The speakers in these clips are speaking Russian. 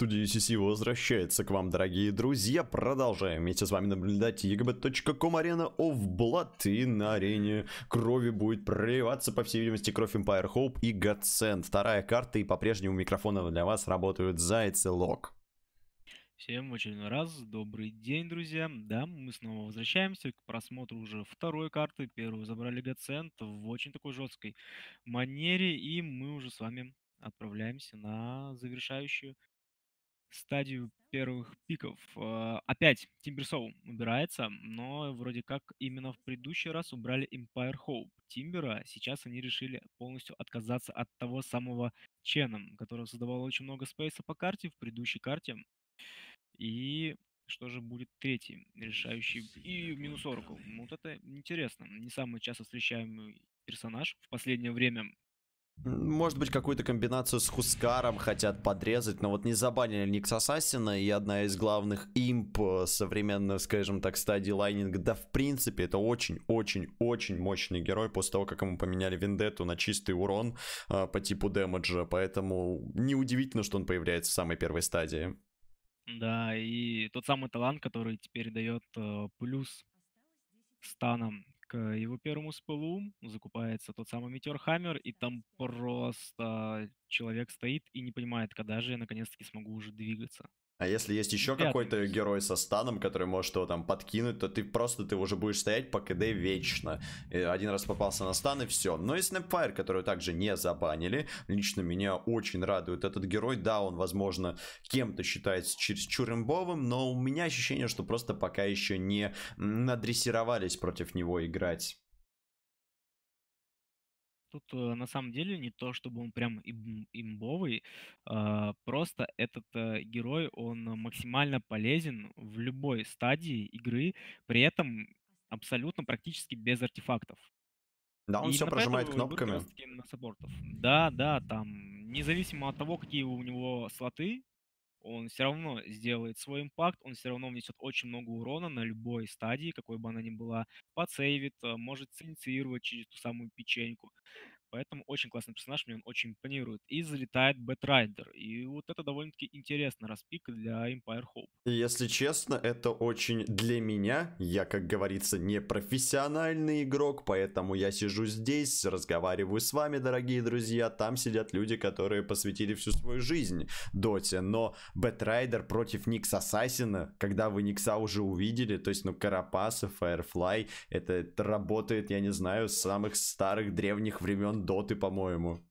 Студия UCC возвращается к вам, дорогие друзья. Продолжаем вместе с вами наблюдать EGB.com Arena of Blood. И на арене крови будет проливаться, по всей видимости, кровь Empire Hope и Godsend. Вторая карта, и по-прежнему у микрофона для вас работают Заяц и Лок. Всем в очередной раз добрый день, друзья. Да, мы снова возвращаемся к просмотру уже второй карты. Первую забрали Godsend в очень такой жесткой манере, и мы уже с вами отправляемся на завершающую стадию первых пиков. Опять Тимберсоу убирается, но вроде как именно в предыдущий раз убрали Empire Hope. Тимбера сейчас они решили полностью отказаться от того самого Чена, который создавал очень много спейса по карте в предыдущей карте. И что же будет третий, решающий? И минус Oracle. Ну, вот это интересно. Не самый часто встречаемый персонаж в последнее время. Может быть, какую-то комбинацию с Хускаром хотят подрезать, но вот не забанили Никс Ассасина, и одна из главных имп современной, скажем так, стадии лайнинга. Да, в принципе, это очень-очень-очень мощный герой после того, как ему поменяли Вендетту на чистый урон по типу дэмэджа, поэтому неудивительно, что он появляется в самой первой стадии. Да, и тот самый талант, который теперь дает плюс станом к его первому спелу, закупается тот самый Метеор Хаммер, и там просто человек стоит и не понимает, когда же я наконец-таки смогу уже двигаться. А если есть еще Неприятный какой-то минус. герой со станом, который может его там подкинуть, то ты уже будешь стоять по КД вечно. И один раз попался на стан и все. Но и Snapfire, которую также не забанили, лично меня очень радует этот герой. Да, он, возможно, кем-то считается чересчур имбовым, но у меня ощущение, что просто пока еще не надрессировались против него играть. Тут на самом деле не то, чтобы он прям имбовый, просто этот герой, он максимально полезен в любой стадии игры, при этом абсолютно практически без артефактов. Да, он И все именно поэтому прожимает его и берут как кнопками. раз-таки на саппортов. Да, да, там, независимо от того, какие у него слоты, он все равно сделает свой импакт, он все равно внесет очень много урона на любой стадии, какой бы она ни была, подсейвит, может синициировать через ту самую печеньку. Поэтому очень классный персонаж, мне он очень импонирует. И залетает Бэтрайдер. И вот это довольно-таки интересный распик для Empire Hope. И если честно, это очень для меня, я, как говорится, не профессиональный игрок, поэтому я сижу здесь, разговариваю с вами, дорогие друзья, там сидят люди, которые посвятили всю свою жизнь Доте, но Бэтрайдер против Никс Ассасина, когда вы Никса уже увидели, то есть, ну, Карапаса, Firefly, это работает, я не знаю, с самых старых древних времен Доты, по-моему.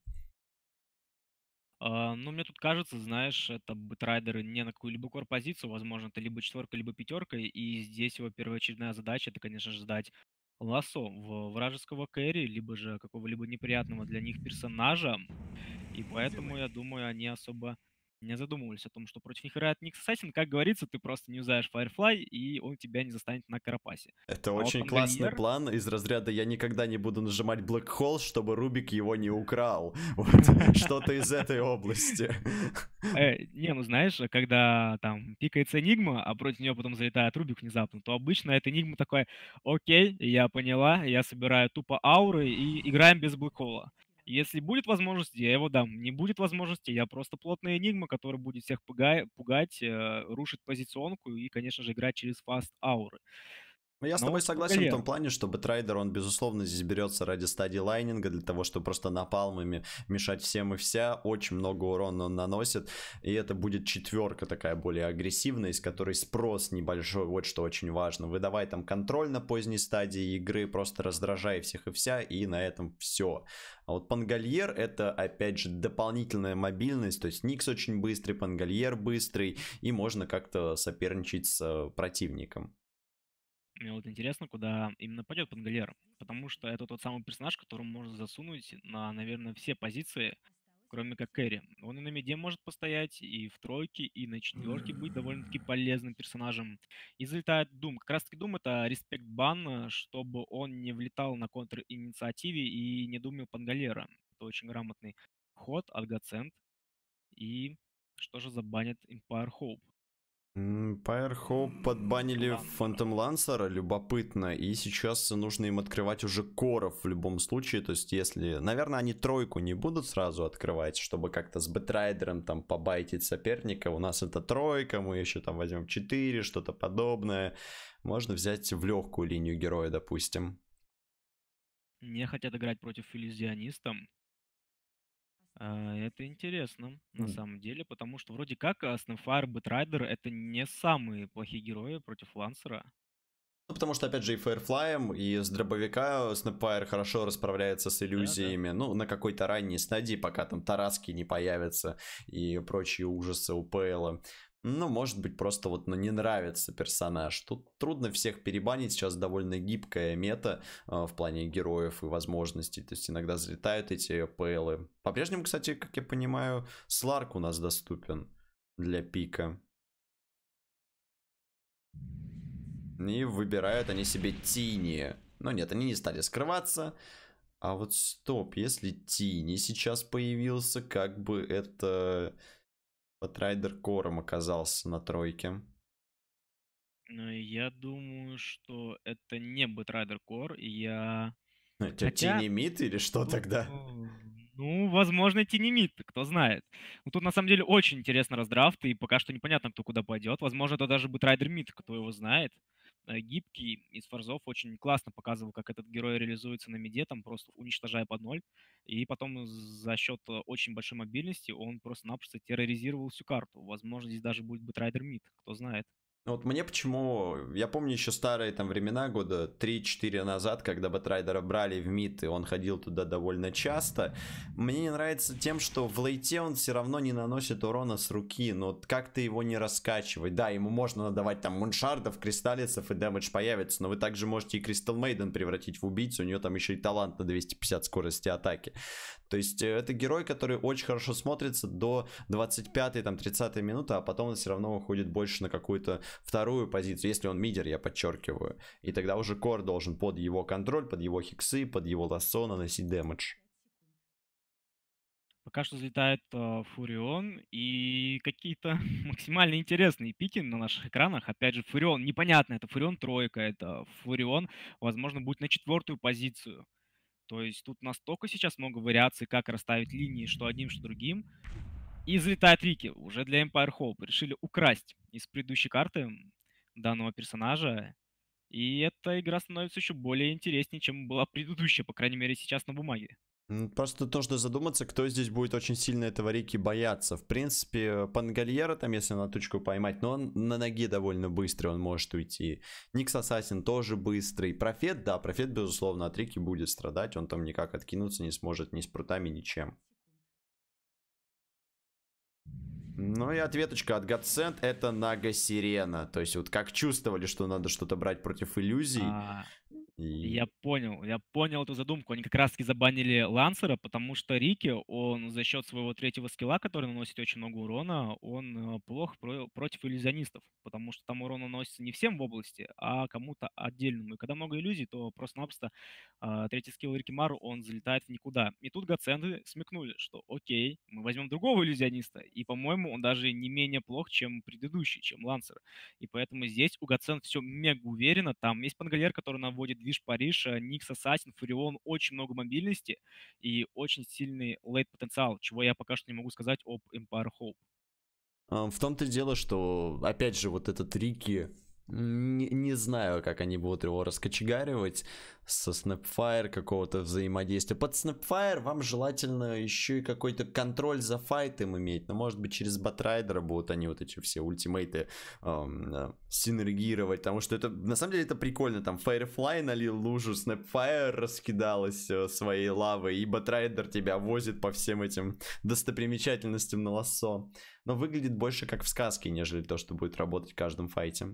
Ну, мне тут кажется, знаешь, это Бэтрайдеры не на какую-либо корпозицию, возможно, это либо четверка, либо пятерка, и здесь его первоочередная задача, это, конечно же, сдать лассо в вражеского кэри, либо же какого-либо неприятного для них персонажа, и поэтому, я думаю, они особо не задумывались о том, что против них играет Никс Ассасин. Как говорится, ты просто не юзаешь Firefly, и он тебя не застанет на Карапасе. Это А вот очень классный Пангальер. план из разряда «я никогда не буду нажимать Black Hole, чтобы Рубик его не украл». Вот, что-то из этой области. Не, ну знаешь, когда там пикается Энигма, а против нее потом залетает Рубик внезапно, то обычно эта Энигма такая: окей, я поняла, я собираю тупо ауры и играем без блэкхола. Если будет возможность, я его дам. Не будет возможности, я просто плотная Энигма, которая будет всех пугать, рушить позиционку и, конечно же, играть через фаст ауры. Ну, я с Но тобой вот с согласен в том Пангальером. плане, что Бэтрайдер, он, безусловно, здесь берется ради стадии лайнинга, для того, чтобы просто напалмами мешать всем и вся. Очень много урона он наносит, и это будет четверка такая более агрессивная, из которой спрос небольшой, вот что очень важно. Выдавай там контроль на поздней стадии игры, просто раздражай всех и вся, и на этом все. А вот Пангальер — это, опять же, дополнительная мобильность, то есть Никс очень быстрый, Пангальер быстрый, и можно как-то соперничать с противником. Мне вот интересно, куда именно пойдет Пангалер, потому что это тот самый персонаж, которого можно засунуть на, наверное, все позиции, кроме как Кэрри. Он и на миде может постоять, и в тройке, и на четверке быть довольно-таки полезным персонажем. И залетает Дум. Как раз-таки Дум — это респект бан, чтобы он не влетал на контр-инициативе и не думал Пангалера. Это очень грамотный ход от Godsend. И что же забанит Empire Hope? Pyre Hope подбанили Лансера. Phantom Lancer, любопытно, и сейчас нужно им открывать уже коров в любом случае, то есть если, наверное, они тройку не будут сразу открывать, чтобы как-то с Бэтрайдером там побайтить соперника, у нас это тройка, мы еще там возьмем 4, что-то подобное, можно взять в легкую линию героя, допустим. Не хотят играть против иллюзиониста. Это интересно, на самом деле, потому что вроде как Snapfire, Бэтрайдер — это не самые плохие герои против Лансера. Ну, потому что, опять же, и Firefly, и с дробовика Snapfire хорошо расправляется с Да, да. иллюзиями, ну, на какой-то ранней стадии, пока там тараски не появятся и прочие ужасы у ПЛа. Ну, может быть, просто вот, ну, не нравится персонаж. Тут трудно всех перебанить, сейчас довольно гибкая мета в плане героев и возможностей. То есть иногда залетают эти ПЛы. По-прежнему, кстати, как я понимаю, Сларк у нас доступен для пика. И выбирают они себе Тини. Но нет, они не стали скрываться. А вот стоп, если Тини сейчас появился, как бы это Патрайдер Кором оказался на тройке. Но я думаю, что это не Бэтрайдер Кор. Это Хотя, Тини Мид или что тут, тогда? ну, возможно, Тинемит, кто знает. Ну, тут на самом деле очень интересно раздрафт, и пока что непонятно, кто куда пойдет. Возможно, это даже Бэтрайдер Мид, кто его знает. Гибкий из форзов очень классно показывал, как этот герой реализуется на миде, там просто уничтожая под ноль. И потом за счет очень большой мобильности он просто-напросто терроризировал всю карту. Возможно, здесь даже будет Бэтрайдер Мид, кто знает. Ну вот мне почему... Я помню еще старые там времена, года 3-4 назад, когда Бэтрайдера брали в мид, и он ходил туда довольно часто. Мне не нравится тем, что в лейте он все равно не наносит урона с руки, но вот как-то его не раскачивать. Да, ему можно надавать там муншардов, кристаллицев, и дэмэдж появится, но вы также можете и Кристал Мейден превратить в убийцу, у нее там еще и талант на 250 скорости атаки. То есть это герой, который очень хорошо смотрится до 25-й, там 30-й минуты, а потом он все равно уходит больше на какую-то вторую позицию, если он мидер, я подчеркиваю. И тогда уже кор должен под его контроль, под его хиксы, под его лассо наносить дэмэдж. Пока что взлетает Фурион и какие-то максимально интересные пики на наших экранах. Опять же, Фурион, непонятно, это Фурион тройка, это Фурион, возможно, будет на четвертую позицию. То есть тут настолько сейчас много вариаций, как расставить линии, что одним, что другим. И взлетает Рики, уже для Empire Hope. Решили украсть из предыдущей карты данного персонажа. И эта игра становится еще более интереснее, чем была предыдущая, по крайней мере, сейчас на бумаге. Просто нужно задуматься, кто здесь будет очень сильно этого Рики бояться. В принципе, Пангальера там, если на точку поймать, но он на ноге довольно быстрый, он может уйти. Никс Ассасин тоже быстрый. Профет, да, Профет, безусловно, от Рики будет страдать, он там никак откинуться не сможет ни с прутами, ничем. Ну и ответочка от Godsend это Нага Сирена. То есть вот как чувствовали, что надо что-то брать против иллюзий. А, И Я понял эту задумку. Они как раз-таки забанили Лансера, потому что Рики, он за счет своего третьего скилла, который наносит очень много урона, он плох против иллюзионистов, потому что там урон наносится не всем в области, а кому-то отдельному. И когда много иллюзий, то просто-напросто третий скилл Рикимару, он залетает в никуда. И тут Гаценты смекнули, что окей, мы возьмем другого иллюзиониста, и, по-моему, он даже не менее плох, чем предыдущий, чем Лансер. И поэтому здесь у Гацент все мега уверенно. Там есть Пангальер, который наводит движ Париж, Никс, Ассасин, Фурион, очень много мобильности и очень сильный лейт-потенциал, чего я пока что не могу сказать об Empire Hope. в том-то и дело, что, опять же, вот этот Рики, не знаю, как они будут его раскочегаривать со Snapfire какого-то взаимодействия. Под Snapfire вам желательно еще и какой-то контроль за файтом иметь. Но, может быть, через Батрайдера будут они вот эти все ультимейты синергировать. Потому что это, на самом деле, это прикольно. Там Firefly налил лужу, Snapfire раскидалась своей лавой, и Батрайдер тебя возит по всем этим достопримечательностям на лассо. Но выглядит больше как в сказке, нежели то, что будет работать в каждом файте.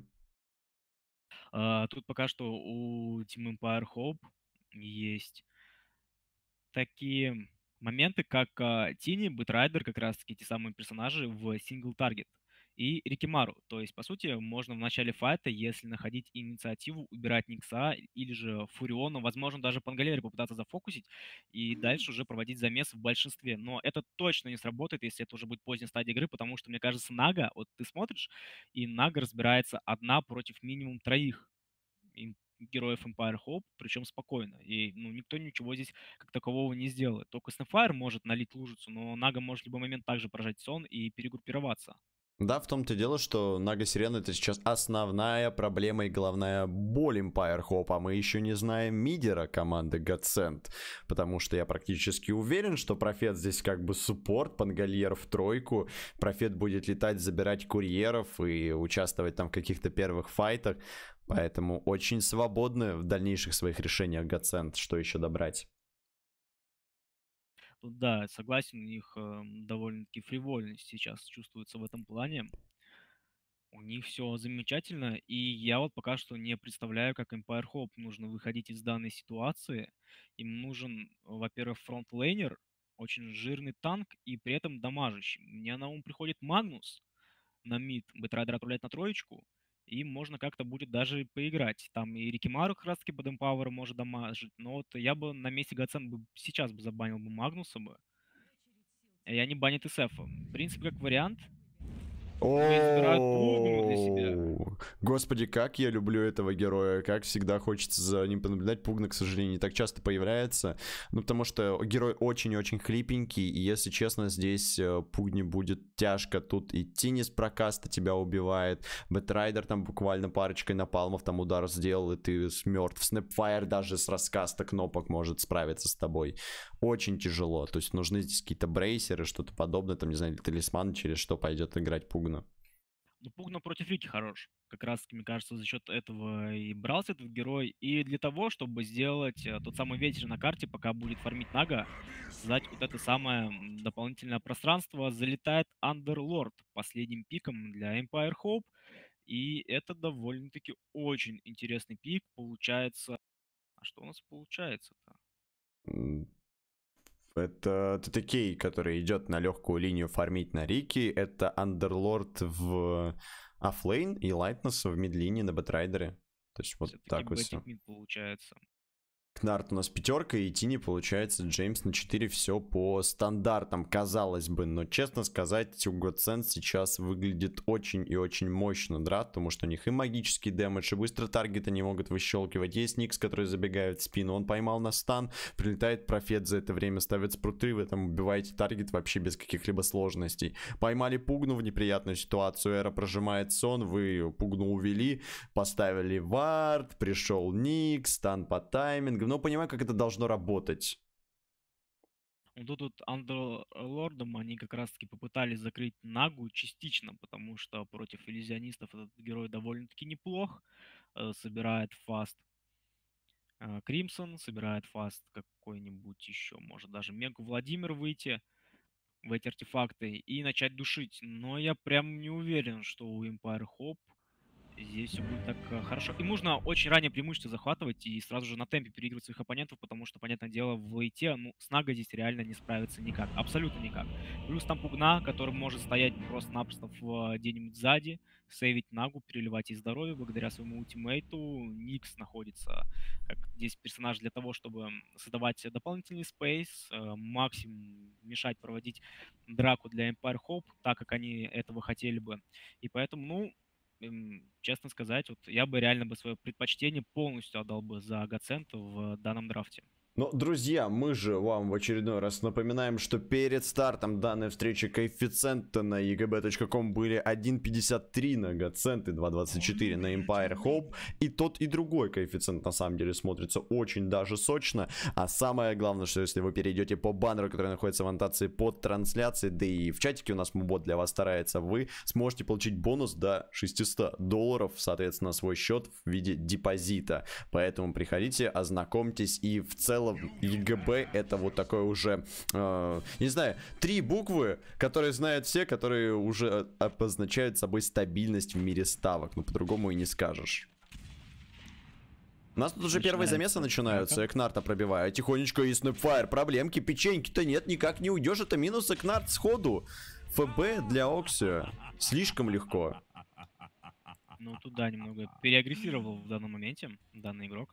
Тут пока что у Team Empire Hope есть такие моменты, как Тини, Бэтрайдер, как раз таки те самые персонажи в сингл таргет. и Рикимару. То есть, по сути, можно в начале файта, если находить инициативу, убирать Никса или же Фуриона, возможно, даже Пангалери попытаться зафокусить и дальше уже проводить замес в большинстве. Но это точно не сработает, если это уже будет поздняя стадия игры, потому что, мне кажется, Нага, вот ты смотришь, и Нага разбирается одна против минимум троих героев Empire Hope, причем спокойно. И ну, никто ничего здесь как такового не сделает. Только Snapfire может налить лужицу, но Нага может в любой момент также прожать сон и перегруппироваться. Да, в том-то и дело, что Нага Сирена это сейчас основная проблема и головная боль Empire Hope, а мы еще не знаем мидера команды Godsend, потому что я практически уверен, что Профет здесь как бы суппорт, Пангальер в тройку, Профет будет летать, забирать курьеров и участвовать там в каких-то первых файтах, поэтому очень свободны в дальнейших своих решениях Godsend, что еще добрать. Да, согласен, у них довольно-таки фривольность сейчас чувствуется в этом плане. У них все замечательно, и я вот пока что не представляю, как Empire Hope нужно выходить из данной ситуации. Им нужен, во-первых, фронтлейнер, очень жирный танк и при этом дамажащий. Мне на ум приходит Магнус на мид, Бэтрайдер отправлять на троечку, и можно как-то будет даже поиграть. Там и Рикимару как раз-таки под Empower может дамажить, но вот я бы на месте Гацен бы сейчас бы забанил бы Магнуса бы, и они банят СФ. В принципе, как вариант, но и забирают Пугну для себя. Господи, как я люблю этого героя, как всегда хочется за ним понаблюдать. Пугна, к сожалению, не так часто появляется, ну потому что герой очень-очень хлипенький, и если честно, здесь Пугне будет тяжко тут идти, не с прокаста тебя убивает, Бэтрайдер там буквально парочкой напалмов там удар сделал, и ты мертв. Снэпфайр даже с раскаста кнопок может справиться с тобой. Очень тяжело, то есть нужны здесь какие-то брейсеры, что-то подобное, там, не знаю, талисман, через что пойдет играть Пугна. Ну, Пугна против Рики хорош. Как раз, мне кажется, за счет этого и брался этот герой. И для того, чтобы сделать тот самый ветер на карте, пока будет фармить Нага, создать вот это самое дополнительное пространство, залетает Underlord последним пиком для Empire Hope. И это довольно-таки очень интересный пик получается. А что у нас получается-то? Это ТТК, который идет на легкую линию фармить на Рике. Это Андерлорд в оффлейн и Лайтнес в мидлинии на Бэтрайдере. То есть вот так вот все. Получается. Кнарт у нас пятерка, и Тини получается Джеймс на 4, все по стандартам, казалось бы, но честно сказать, у Godsend сейчас выглядит очень и очень мощно, да, потому что у них и магический дэмэдж, и быстро таргеты не могут выщелкивать, есть Никс, который забегает в спину, он поймал на стан, прилетает Профет за это время, ставит спруты, вы там убиваете таргет вообще без каких-либо сложностей. Поймали Пугну в неприятную ситуацию, Эра прожимает сон, вы Пугну увели, поставили вард, пришел Никс, стан по таймингу, но понимаю, как это должно работать. Вот тут Андерлордом они как раз-таки попытались закрыть Нагу частично, потому что против иллюзионистов этот герой довольно-таки неплох. Собирает фаст Кримсон, собирает фаст какой-нибудь еще, может даже Мегу Владимир выйти в эти артефакты и начать душить. Но я прям не уверен, что у Empire Hope здесь все будет так хорошо. Им нужно очень раннее преимущество захватывать и сразу же на темпе переигрывать своих оппонентов, потому что, понятное дело, в лейте, ну, с Нагой здесь реально не справиться никак. Абсолютно никак. Плюс там Пугна, который может стоять просто-напросто где-нибудь сзади, сейвить Нагу, переливать ей здоровье благодаря своему ультимейту. Никс находится как здесь персонаж для того, чтобы создавать дополнительный спейс, максимум мешать проводить драку для Empire Hope, так как они этого хотели бы. И поэтому, ну, честно сказать, вот я бы реально бы свое предпочтение полностью отдал бы за Гоцент в данном драфте. Но, друзья, мы же вам в очередной раз напоминаем, что перед стартом данной встречи коэффициенты на egb.com были 1.53 на Godsend и 2.24 на Empire Hope. И тот, и другой коэффициент на самом деле смотрится очень даже сочно. А самое главное, что если вы перейдете по баннеру, который находится в аннотации под трансляцией, да и в чатике у нас мубот для вас старается, вы сможете получить бонус до $600, соответственно, на свой счет в виде депозита. Поэтому приходите, ознакомьтесь, и в целом ЕГБ это вот такое уже, не знаю, 3 буквы, которые знают все, которые уже обозначают собой стабильность в мире ставок. Ну, по-другому и не скажешь. У нас тут уже первые замесы начинаются. Экнарта пробиваю. Тихонечко и Снэпфайр. Проблемки, печеньки-то нет, никак не уйдешь. Это минус Экнарт сходу. ФБ для Оксио слишком легко. Ну, туда немного переагрессировал в данном моменте данный игрок.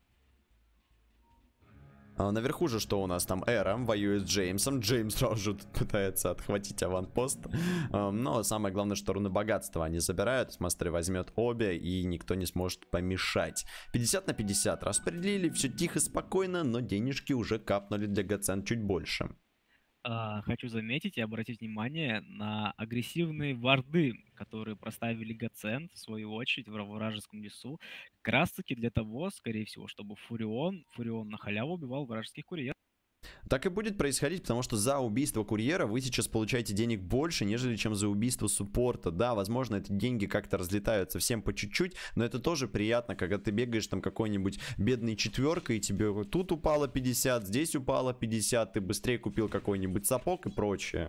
Наверху же что у нас там? Эра воюет с Джеймсом. Джеймс сразу же тут пытается отхватить аванпост. Но самое главное, что руны богатства они забирают. Мастер возьмет обе, и никто не сможет помешать. 50 на 50 распределили, все тихо, спокойно, но денежки уже капнули для Гоцент чуть больше. Хочу заметить и обратить внимание на агрессивные варды, которые проставили Гоцент, в свою очередь, в вражеском лесу, как раз таки для того, скорее всего, чтобы Фурион на халяву убивал вражеских курьеров. Так и будет происходить, потому что за убийство курьера вы сейчас получаете денег больше, нежели чем за убийство суппорта. Да, возможно, эти деньги как-то разлетаются всем по чуть-чуть, но это тоже приятно, когда ты бегаешь там какой-нибудь бедной четверкой, и тебе вот тут упало 50, здесь упало 50, ты быстрее купил какой-нибудь сапог и прочее.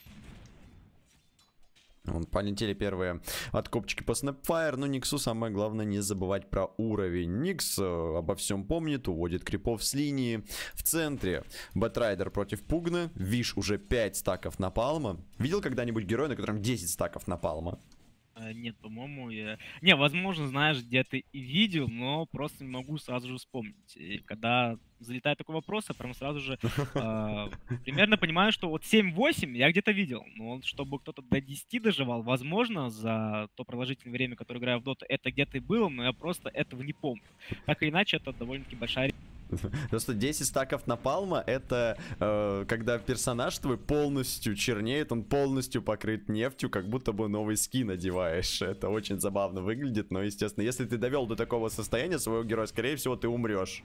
Вон, полетели первые откопчики по Snapfire, но Никсу самое главное не забывать про уровень. Никс обо всем помнит, уводит крипов с линии. В центре Бэтрайдер против Пугна. Виш уже 5 стаков напалма. Видел когда-нибудь героя, на котором 10 стаков напалма? Нет, по-моему, я... Не, возможно, знаешь, где-то и видел, но просто не могу сразу же вспомнить. И когда залетает такой вопрос, я прям сразу же примерно понимаю, что вот 7-8 я где-то видел. Но чтобы кто-то до 10 доживал, возможно, за то продолжительное время, которое играю в доту, это где-то и было, но я просто этого не помню. Так или иначе, это довольно-таки большая... Просто 10 стаков напалма это когда персонаж твой полностью чернеет, он полностью покрыт нефтью, как будто бы новый скин одеваешь. Это очень забавно выглядит, но, естественно, если ты довел до такого состояния своего героя, скорее всего, ты умрешь.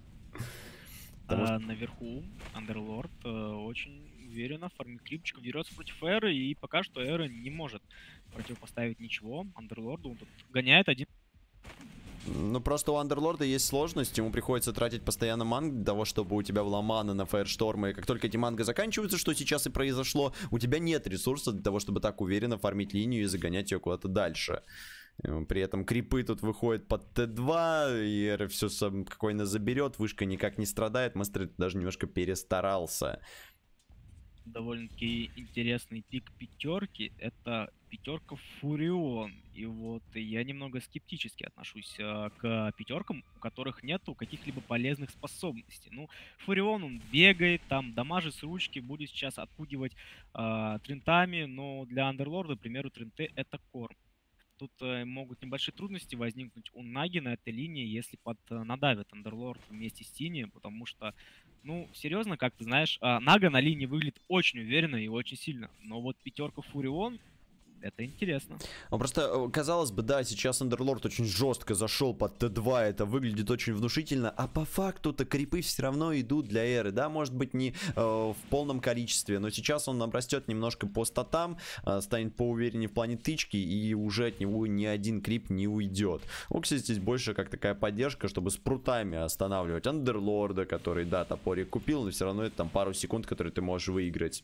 Наверху Андерлорд очень уверенно фармит крипчиков, дерется против Эры, и пока что Эра не может противопоставить ничего Андерлорду. Он тут гоняет один. Ну, просто у Андерлорда есть сложность, ему приходится тратить постоянно манг для того, чтобы у тебя была мана на Фаершторм, и как только эти манго заканчиваются, что сейчас и произошло, у тебя нет ресурсов для того, чтобы так уверенно фармить линию и загонять ее куда-то дальше. При этом крипы тут выходят под Т2, и Эра все спокойно заберет, вышка никак не страдает, Мастер даже немножко перестарался. Довольно-таки интересный пик пятерки. Это пятерка Фурион. И вот я немного скептически отношусь к пятеркам, у которых нету каких-либо полезных способностей. Ну, Фурион, он бегает, там дамажит с ручки, будет сейчас отпугивать тринтами, но для Андерлорда, к примеру, тринты это корм. Тут могут небольшие трудности возникнуть у Наги на этой линии, если надавит Андерлорд вместе с Тини, потому что, ну, серьезно, как ты знаешь, Нага на линии выглядит очень уверенно и очень сильно, но вот пятерка Фурион, это интересно. Ну, просто, казалось бы, да, сейчас Андерлорд очень жестко зашел под Т2, это выглядит очень внушительно, а по факту-то крипы все равно идут для Эры, да, может быть не в полном количестве, но сейчас он обрастет немножко по статам, станет поувереннее в плане тычки, и уже от него ни один крип не уйдет. Окси здесь больше как такая поддержка, чтобы с прутами останавливать Андерлорда, который, да, топорик купил, но все равно это там пару секунд, которые ты можешь выиграть.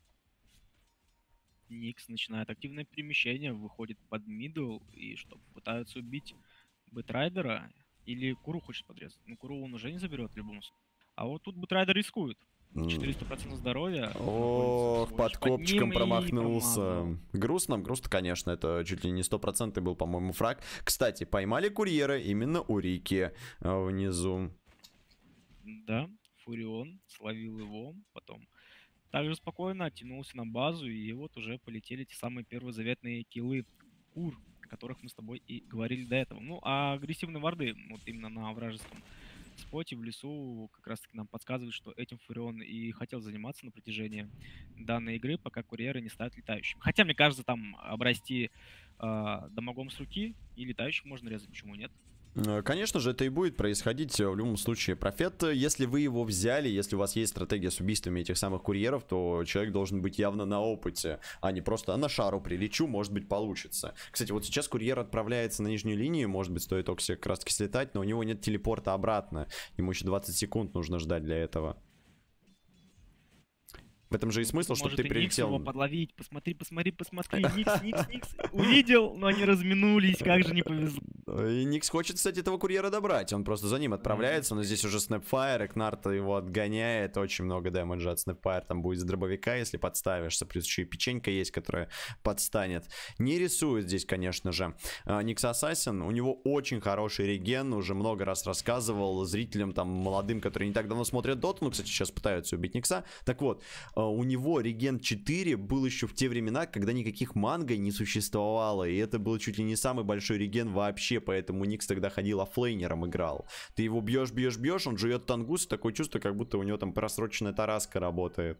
Никс начинает активное перемещение, выходит под мидл, и что, пытаются убить Бэтрайдера, или Куру хочет подрезать. Ну, Куру он уже не заберет в любом случае. А вот тут Бэтрайдер рискует. 400% здоровья. Ох, под копчиком промахнулся. Грустно, конечно, это чуть ли не 100% был, по-моему, фраг. Кстати, поймали курьера именно у Рики внизу. Да, Фурион словил его, потом также спокойно оттянулся на базу, и вот уже полетели те самые первые заветные киллы Кур, о которых мы с тобой и говорили до этого. Ну, а агрессивные варды, вот именно на вражеском споте в лесу, как раз таки нам подсказывают, что этим Фурион и хотел заниматься на протяжении данной игры, пока курьеры не станут летающими. Хотя, мне кажется, там обрасти дамагом с руки и летающих можно резать, почему нет? Конечно же, это и будет происходить в любом случае. Профет, если вы его взяли, если у вас есть стратегия с убийствами этих самых курьеров, то человек должен быть явно на опыте, а не просто на шару прилечу, может быть, получится. Кстати, вот сейчас курьер отправляется на нижнюю линию, может быть, стоит Окси как раз таки слетать, но у него нет телепорта обратно. Ему еще 20 секунд нужно ждать для этого. В этом же и смысл, чтобы Может ты и Никс его прилетел. подловить. Посмотри, посмотри, посмотри. Никс, Никс, Никс. Увидел, но они разминулись. Как же не повезло. И Никс хочет, кстати, этого курьера добрать. Он просто за ним отправляется, но здесь уже Snapfire, Экнарта его отгоняет. Очень много дэмэджа от Snapfire там будет с дробовика, если подставишься. Плюс еще и печенька есть, которая подстанет. Не рисует здесь, конечно же, Никс Ассасин. У него очень хороший реген. Уже много раз рассказывал зрителям там молодым, которые не так давно смотрят доту. Ну, кстати, сейчас пытаются убить Никса. Так вот, у него реген 4 был еще в те времена, когда никаких манго не существовало. И это был чуть ли не самый большой реген вообще. Поэтому Никс тогда ходил оффлейнером, играл. Ты его бьешь, бьешь, бьешь, он жует тангус. Такое чувство, как будто у него там просроченная тараска работает.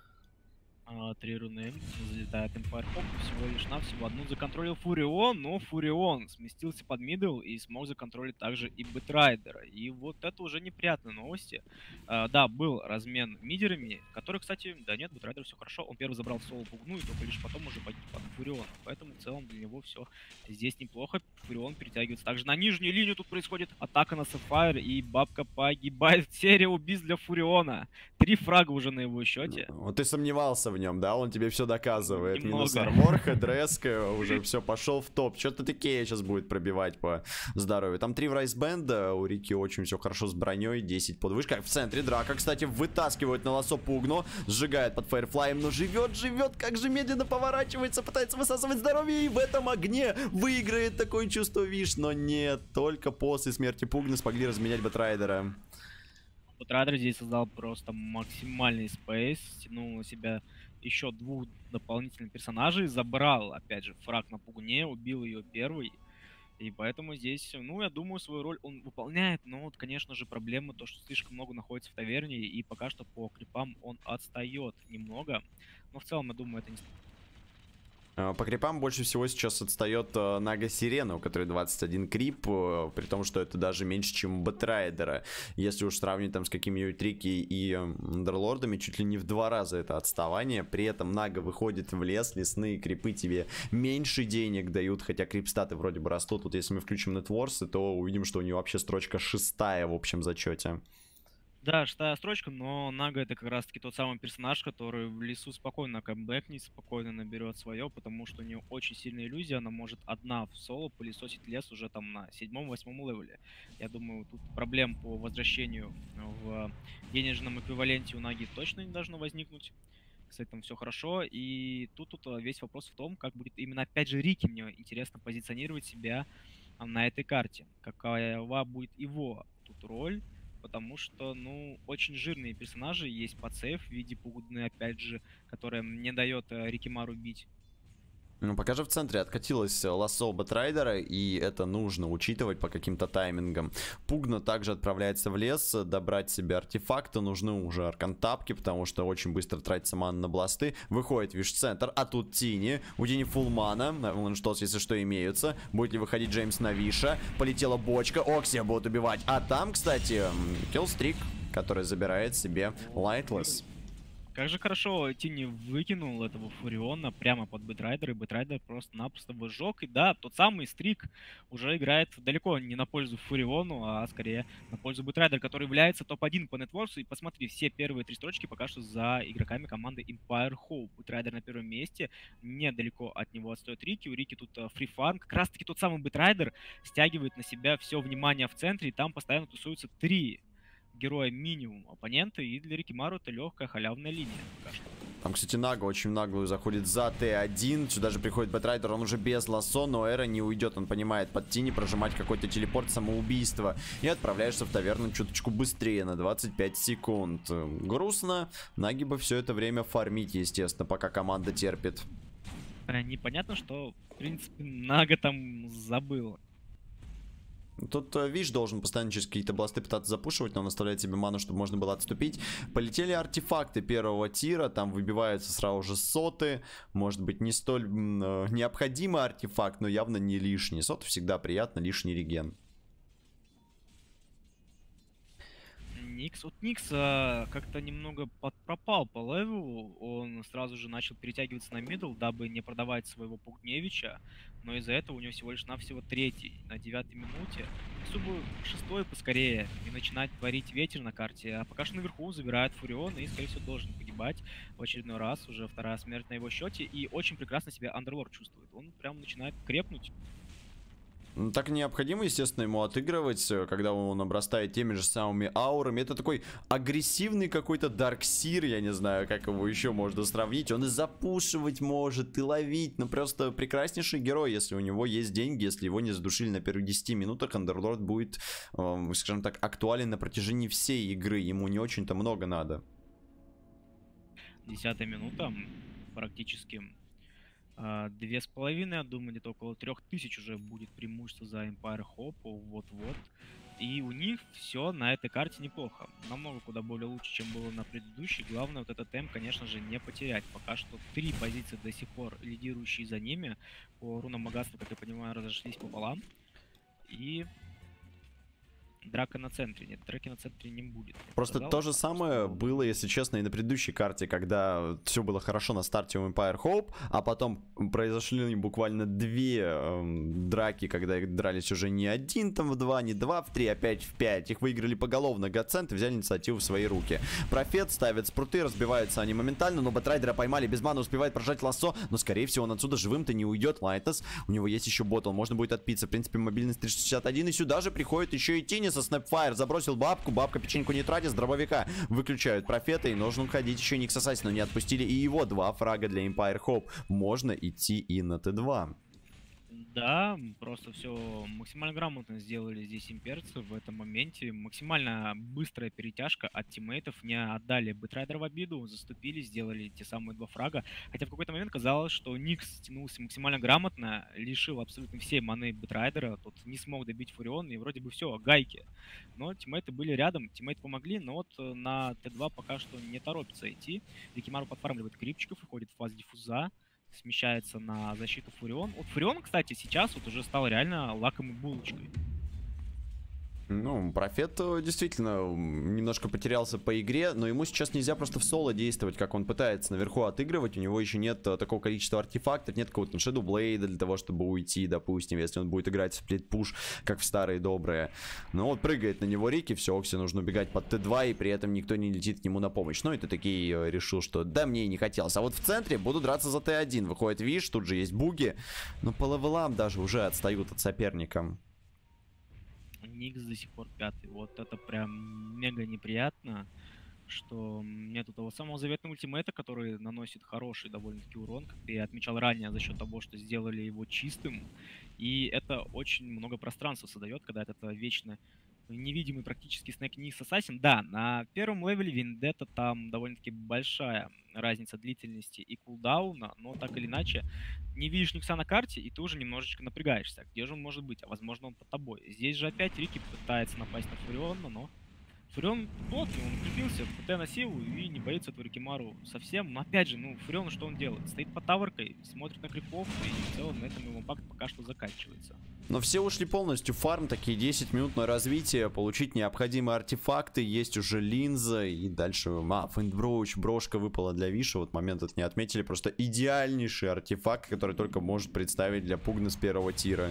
3 руны, залетает Empire Hawk, всего лишь навсего одну законтролил Фурион, но Фурион сместился под мидл и смог законтролить также и Бэтрайдера. И вот это уже неприятные новости. Да, был размен мидерами, который, кстати, да нет, Бэтрайдер все хорошо, он первый забрал соло Пугну и только лишь потом уже погиб под Фуриона. Поэтому в целом для него все здесь неплохо. Фурион перетягивается также на нижнюю линию, тут происходит атака на Sapphire и бабка погибает. Серия убийств для Фуриона. 3 фрага уже на его счете. Вот ты сомневался в нем, да? Он тебе все доказывает. Немного. Минус армор, хедреска, уже все, пошел в топ. Что-то такие сейчас будет пробивать по здоровью. Там 3 в райсбенда, у Рики очень все хорошо с броней, 10 под вышкой. В центре драка, кстати, вытаскивают на лосо Пугно, сжигает под фаерфлаем, но живет, как же медленно поворачивается, пытается высасывать здоровье, и в этом огне выиграет такое чувство виш, но нет, только после смерти Пугна смогли разменять Бэтрайдера. Бэтрайдер здесь создал просто максимальный спейс, стянул на себя еще 2 дополнительных персонажей, забрал, опять же, фраг на Пугне, убил ее первый. И поэтому здесь, ну, я думаю, свою роль он выполняет, но вот, конечно же, проблема то, что слишком много находится в таверне, и пока что по крипам он отстает немного. Но в целом, я думаю, это не... По крипам больше всего сейчас отстает Нага Сирена, у которой 21 крип, при том, что это даже меньше, чем у Бэтрайдера. Если уж сравнить там с какими-нибудь Рики и Андерлордами, чуть ли не в 2 раза это отставание. При этом Нага выходит в лес, лесные крипы тебе меньше денег дают, хотя крипстаты вроде бы растут. Вот если мы включим нетворсы, то увидим, что у него вообще строчка 6-я в общем зачете. Да, 6-я строчка, но Нага это как раз-таки тот самый персонаж, который в лесу спокойно камбэкнет, спокойно наберет свое, потому что у нее очень сильная иллюзия, она может одна в соло пылесосить лес уже там на 7-8 левеле. Я думаю, тут проблем по возвращению в денежном эквиваленте у Наги точно не должно возникнуть. С этим все хорошо, и тут весь вопрос в том, как будет именно, опять же, Рики, мне интересно позиционировать себя на этой карте. Какова будет его тут роль, потому что, ну, очень жирные персонажи есть под сейф в виде Пугны, опять же, которая не дает Рикимару бить. Ну, пока же в центре откатилась лассо Бэтрайдера, и это нужно учитывать по каким-то таймингам. Пугна также отправляется в лес, добрать себе артефакты, нужны уже аркантапки, потому что очень быстро тратится мана на бласты. Выходит виш-центр, а тут Тини, у Тини фулл мана, что если что имеются. Будет ли выходить Джеймс на виша, полетела бочка, Оксия будут убивать. А там, кстати, киллстрик, который забирает себе Lightless. Как же хорошо Тини выкинул этого Фуриона прямо под Бэтрайдер, и Бэтрайдер просто-напросто выжег. И да, тот самый стрик уже играет далеко не на пользу Фуриону, а скорее на пользу Бэтрайдера, который является топ-1 по нетворсу. И посмотри, все первые 3 строчки пока что за игроками команды Empire Hope. Бэтрайдер на первом месте, недалеко от него отстоит Рики. У Рики тут фрифарм. Как раз-таки тот самый Бэтрайдер стягивает на себя все внимание в центре, и там постоянно тусуются 3 героя минимум оппонента, и для Рикимару это легкая халявная линия пока что. Там, кстати, Нага очень наглую заходит за Т1. Сюда же приходит Бэтрайдер, он уже без лассо, но Эра не уйдет. Он понимает под Тини прожимать какой-то телепорт самоубийства. И отправляешься в таверну чуточку быстрее, на 25 секунд. Грустно. Наги бы все это время фармить, естественно, пока команда терпит. Непонятно, что, в принципе, Нага там забыл. Тут Виш должен постоянно через какие-то бласты пытаться запушивать, но он оставляет себе ману, чтобы можно было отступить. Полетели артефакты первого тира, там выбиваются сразу же соты. Может быть, не столь необходимый артефакт, но явно не лишний. Сот всегда приятно, лишний реген. Никс. Вот Никс как-то немного пропал по левелу. Он сразу же начал перетягиваться на мидл, дабы не продавать своего Пугневича. Но из-за этого у него всего лишь навсего 3-й на 9-й минуте. Если бы 6-й поскорее и начинать творить ветер на карте. А пока что наверху забирает Фурион и, скорее всего, должен погибать. погибать в очередной раз, уже вторая смерть на его счете, и очень прекрасно себя Андерлорд чувствует. Он прям начинает крепнуть. Так необходимо, естественно, ему отыгрывать, когда он обрастает теми же самыми аурами. Это такой агрессивный какой-то Дарксир, я не знаю, как его еще можно сравнить. Он и запушивать может, и ловить, но просто прекраснейший герой. Если у него есть деньги, если его не задушили на первых 10 минутах, Андерлорд будет, скажем так, актуален на протяжении всей игры. Ему не очень-то много надо. 10-я минута, практически 2,5, я думаю, где-то около 3000 уже будет преимущество за Empire Hope, вот-вот. И у них все на этой карте неплохо. Намного куда более лучше, чем было на предыдущей. Главное, вот этот темп, конечно же, не потерять. Пока что 3 позиции до сих пор лидирующие за ними. По рунам богатства, как я понимаю, разошлись пополам. И драка на центре. Нет, драки на центре не будет. Просто то же самое было, если честно, и на предыдущей карте, когда все было хорошо на старте у Empire Hope, а потом произошли буквально 2 драки, когда их дрались уже не 1 там в 2, не 2 в 3, а 5 в 5. Их выиграли поголовно Godsent и взяли инициативу в свои руки. Профет ставит спруты, разбиваются они моментально, но Бэтрайдера поймали без маны, успевает прожать лассо, но скорее всего он отсюда живым-то не уйдет. Лайтнес, у него есть еще ботл, можно будет отпиться. В принципе, мобильность 361, и сюда же приходит еще и Тини со Snapfire. Забросил бабку, бабка печеньку не тратит, с дробовика выключают профета, и нужно уходить еще Никс Ассасин, но не отпустили и его. 2 фрага для Empire Hope. Можно идти и на Т2. Да, просто все максимально грамотно сделали здесь имперцы в этом моменте. Максимально быстрая перетяжка от тиммейтов. Не отдали Бэтрайдера в обиду, заступили, сделали те самые 2 фрага. Хотя в какой-то момент казалось, что Никс тянулся максимально грамотно, лишил абсолютно всей маны Бэтрайдера. Тот не смог добить Фурион, и вроде бы все, гайки. Но тиммейты были рядом, тиммейты помогли, но вот на Т2 пока что не торопится идти. Рикимару подфармливает крипчиков, выходит в фазу диффуза, смещается на защиту Фурион. Вот Фурион, кстати, сейчас вот уже стал реально лакомой булочкой. Ну, Профет действительно немножко потерялся по игре, но ему сейчас нельзя просто в соло действовать, как он пытается наверху отыгрывать. У него еще нет такого количества артефактов, нет какого-то Shadow Blade для того, чтобы уйти, допустим, если он будет играть в сплит-пуш, как в старые добрые. Но вот прыгает на него Рики, все, Окси нужно убегать под Т2, и при этом никто не летит к нему на помощь. Ну, это такие решил, что да, мне и не хотелось. А вот в центре буду драться за Т1. Выходит Виш, тут же есть буги, но по левелам даже уже отстают от соперника. Никс до сих пор 5-й. Вот это прям мега неприятно, что нету того самого заветного ультимейта, который наносит хороший довольно-таки урон, как я отмечал ранее, за счет того, что сделали его чистым. И это очень много пространства создает, когда этот вечно невидимый практически снэк Никс Ассасин. Да, на первом левеле Вендетта там довольно-таки большая разница длительности и кулдауна, но так или иначе, не видишь Никса на карте, и ты уже немножечко напрягаешься. Где же он может быть? А возможно, он под тобой. Здесь же опять Рики пытается напасть на Фуриона, но Фурион плотный, он укрепился, ПТ на силу и не боится этого Рикимару совсем. Но опять же, ну, Фурион что он делает? Стоит под таверкой, смотрит на крипов, и в целом на этом его импакт пока что заканчивается. Но все ушли полностью в фарм, такие 10 минут на развитие, получить необходимые артефакты, есть уже линза, и дальше, Фейнтброуч, брошка выпала для Виша, вот момент это не отметили, просто идеальнейший артефакт, который только может представить для Пугна с 1-го тира.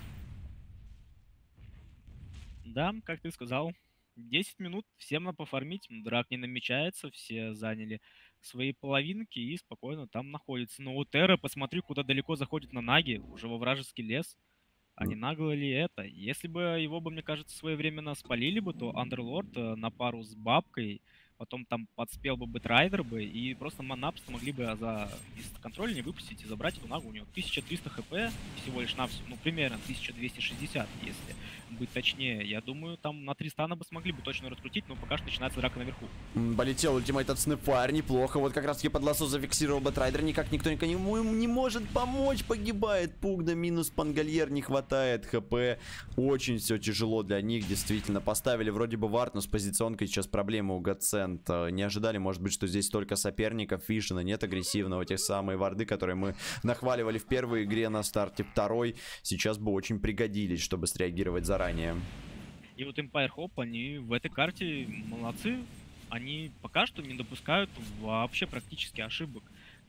Да, как ты сказал, 10 минут, всем надо пофармить, драк не намечается, все заняли свои половинки и спокойно там находятся. Но у Терра, посмотри, куда далеко заходит на Наги, уже во вражеский лес. А не нагло ли это? Если бы его бы, мне кажется, своевременно спалили бы, то Андерлорд на пару с бабкой, потом там подспел бы Бэтрайдер бы, и просто манапс могли бы из контроля не выпустить и забрать эту нагу. У него 1300 хп всего лишь навсего, ну примерно 1260, если быть точнее. Я думаю, там на 300 бы смогли бы точно раскрутить, но пока что начинается драка наверху. Полетел ультимейт от Snapfire, неплохо. Вот как раз таки под лассо зафиксировал Бэтрайдер, никак никто никому не может помочь, погибает Пугна, минус Пангольер, не хватает хп. Очень все тяжело для них, действительно. Поставили вроде бы вард, но с позиционкой сейчас проблема у Godsent. Не ожидали, может быть, что здесь столько соперников. Вишена нет агрессивного, те самые варды, которые мы нахваливали в первой игре на старте второй, сейчас бы очень пригодились, чтобы среагировать заранее. И вот Empire Hope, они в этой карте молодцы. Они пока что не допускают вообще практически ошибок.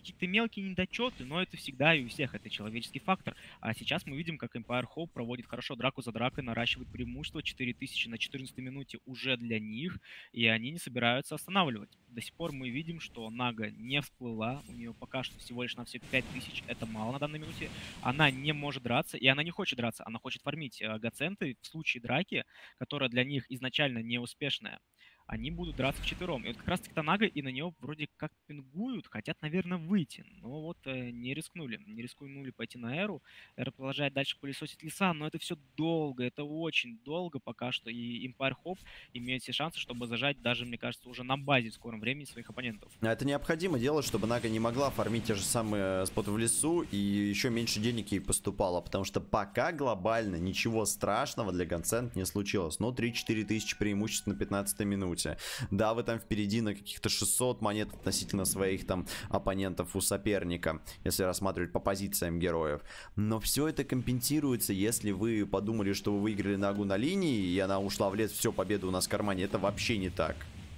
какие-то мелкие недочеты, но это всегда и у всех, это человеческий фактор. А сейчас мы видим, как Empire Hope проводит хорошо драку за дракой, наращивает преимущество 4000 на 14 минуте уже для них, и они не собираются останавливать. До сих пор мы видим, что Нага не всплыла, у нее пока что всего лишь на все 5000, это мало на данной минуте. Она не может драться, и она не хочет драться, она хочет фармить гаценты в случае драки, которая для них изначально неуспешная. Они будут драться вчетвером. И вот как раз таки Танага и на него вроде как пингуют, хотят, наверное, выйти. Но вот не рискнули. Не рискнули пойти на Эру. Эра продолжает дальше пылесосить леса, но это все долго, это очень долго пока что. И Empire Hope имеет все шансы, чтобы зажать даже, мне кажется, уже на базе в скором времени своих оппонентов. Это необходимо делать, чтобы Нага не могла фармить те же самые споты в лесу, и еще меньше денег ей поступало, потому что пока глобально ничего страшного для Гансент не случилось. Но 3-4 тысячи преимуществ на 15 минуте. Да, вы там впереди на каких-то 600 монет относительно своих там оппонентов у соперника, если рассматривать по позициям героев. Но все это компенсируется, если вы подумали, что вы выиграли Нагу на линии, и она ушла в лес, все, победа у нас в кармане. Это вообще не так.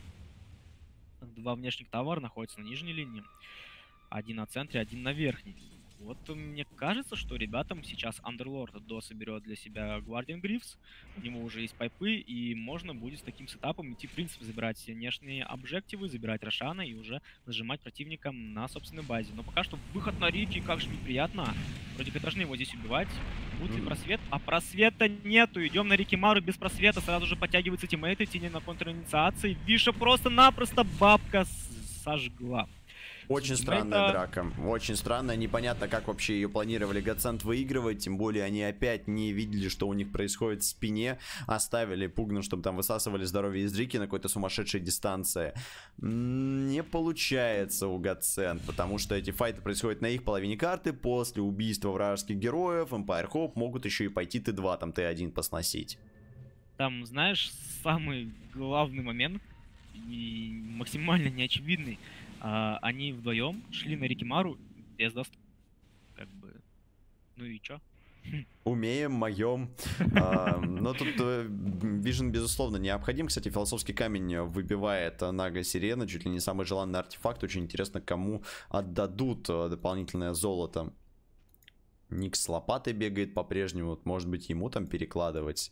Два внешних товара находятся на нижней линии. Один на центре, один на верхней. Вот мне кажется, что ребятам сейчас Underlord дособерет для себя Guardian Greaves. У него уже есть пайпы, и можно будет с таким сетапом идти, в принципе, забирать внешние объективы, забирать Рошана и уже нажимать противникам на собственной базе. Но пока что выход на Рики, как же неприятно. Вроде как должны его здесь убивать. Будет ли просвет? А просвета нету. Идем на Рикимару без просвета. Сразу же подтягиваются тиммейты, Тини на контринициации. Виша просто-напросто бабка сожгла. Очень странная драка. Очень странная. Непонятно, как вообще ее планировали Гацент выигрывать. Тем более они опять не видели, что у них происходит в спине. Оставили Пугна, чтобы там высасывали здоровье из Рики на какой-то сумасшедшей дистанции. Не получается у Гацент, потому что эти файты происходят на их половине карты. После убийства вражеских героев Empire Hope могут еще и пойти Т2, там Т1 посносить. Там, знаешь, самый главный момент и максимально неочевидный. Они вдвоем шли на Рикимару без доступа. Как бы, ну и чё? Умеем, моем. Но тут Vision, безусловно, необходим. Кстати, философский камень выбивает Нага Сирена. Чуть ли не самый желанный артефакт. Очень интересно, кому отдадут дополнительное золото. Никс с лопатой бегает по-прежнему. Может быть, ему там перекладывать.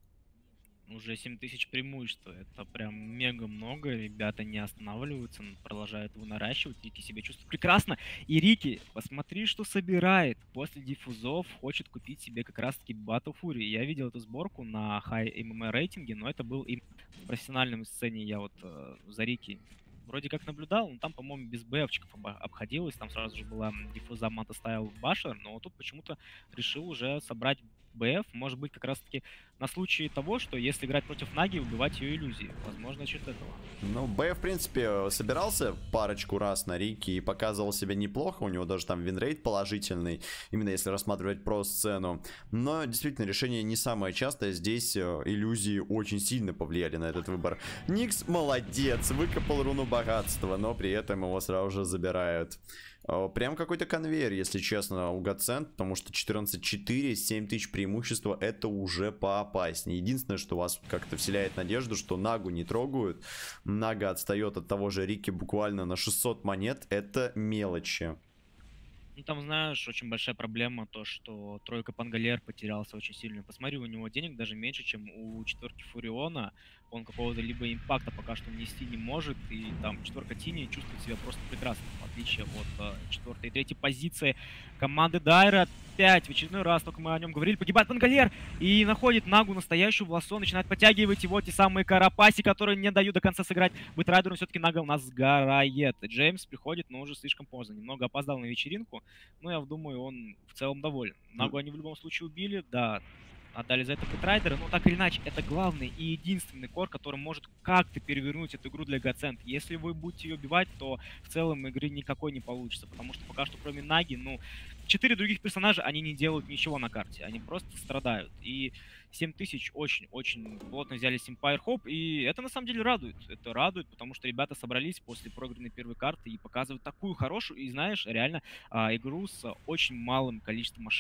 Уже 7000 преимущества. Это прям мега много. Ребята не останавливаются, продолжают его наращивать. Рики себя чувствует прекрасно. И Рики, посмотри, что собирает. После диффузов хочет купить себе как раз-таки Battle Fury. Я видел эту сборку на High MMA рейтинге, но это был и в профессиональном сцене. Я вот за Рики вроде как наблюдал, но там, по-моему, без бэфчиков обходилось. Там сразу же была диффуза Мата Стайл Башер, но тут почему-то решил уже собрать БФ, может быть, как раз-таки на случай того, что если играть против Наги, убивать ее иллюзии. Возможно, что-то этого. Ну, БФ, в принципе, собирался парочку раз на Рике и показывал себя неплохо. У него даже там винрейт положительный, именно если рассматривать про сцену. Но, действительно, решение не самое частое. Здесь иллюзии очень сильно повлияли на этот выбор. Никс молодец, выкопал руну богатства, но при этом его сразу же забирают. Прям какой-то конвейер, если честно, у Гацент, потому что 14-4, 7000 преимущества, это уже поопаснее. Единственное, что вас как-то вселяет надежду, что Нагу не трогают. Нага отстает от того же Рики буквально на 600 монет, это мелочи. Ну, там, знаешь, очень большая проблема то, что тройка Пангалер потерялся очень сильно. Посмотри, у него денег даже меньше, чем у четверки Фуриона. Он какого-то либо импакта пока что нести не может. И там четверка Тини чувствует себя просто прекрасно, в отличие от четвертой и третьей позиции команды Дайра. Опять в очередной раз, только мы о нем говорили, погибает Пангалер и находит Нагу настоящую в лассо, начинает подтягивать его те самые Карапаси, которые не дают до конца сыграть. Бэтрайдеру все-таки Нага у нас сгорает. Джеймс приходит, но уже слишком поздно. Немного опоздал на вечеринку, но я думаю, он в целом доволен. Нагу они в любом случае убили, да. Отдали за это Бэтрайдера, но так или иначе, это главный и единственный кор, который может как-то перевернуть эту игру для Гацент. Если вы будете ее убивать, то в целом игры никакой не получится, потому что пока что кроме Наги, ну, 4 других персонажа, они не делают ничего на карте, они просто страдают. И 7000 очень-очень плотно взяли Empire Hope, и это на самом деле радует. Это радует, потому что ребята собрались после проигранной первой карты и показывают такую хорошую, и знаешь, реально игру с очень малым количеством ошибок.